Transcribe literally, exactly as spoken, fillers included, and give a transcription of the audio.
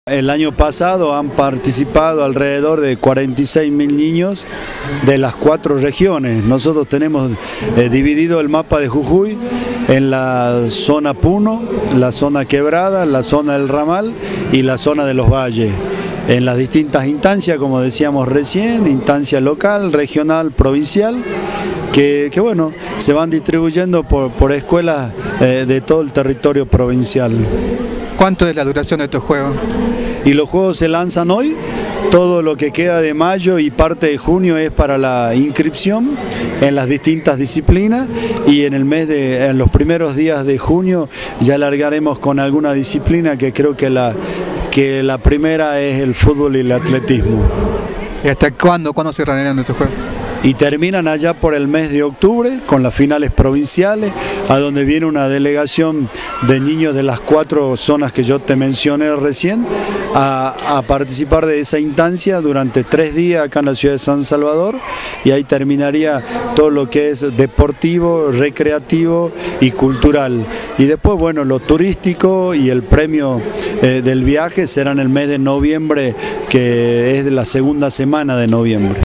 El año pasado han participado alrededor de cuarenta y seis mil niños de las cuatro regiones. Nosotros tenemos eh, dividido el mapa de Jujuy en la zona Puno, la zona Quebrada, la zona del Ramal y la zona de los valles. En las distintas instancias, como decíamos recién, instancia local, regional, provincial, que, que bueno, se van distribuyendo por, por escuelas eh, de todo el territorio provincial. ¿Cuánto es la duración de estos juegos? Y los juegos se lanzan hoy, todo lo que queda de mayo y parte de junio es para la inscripción en las distintas disciplinas y en el mes de, en los primeros días de junio ya largaremos con alguna disciplina que creo que la, que la primera es el fútbol y el atletismo. ¿Y hasta cuándo, cuándo cerrarán estos juegos? Y terminan allá por el mes de octubre con las finales provinciales, a donde viene una delegación de niños de las cuatro zonas que yo te mencioné recién a, a participar de esa instancia durante tres días acá en la ciudad de San Salvador, y ahí terminaría todo lo que es deportivo, recreativo y cultural. Y después, bueno, lo turístico y el premio eh, del viaje será en el mes de noviembre, que es de la segunda semana de noviembre.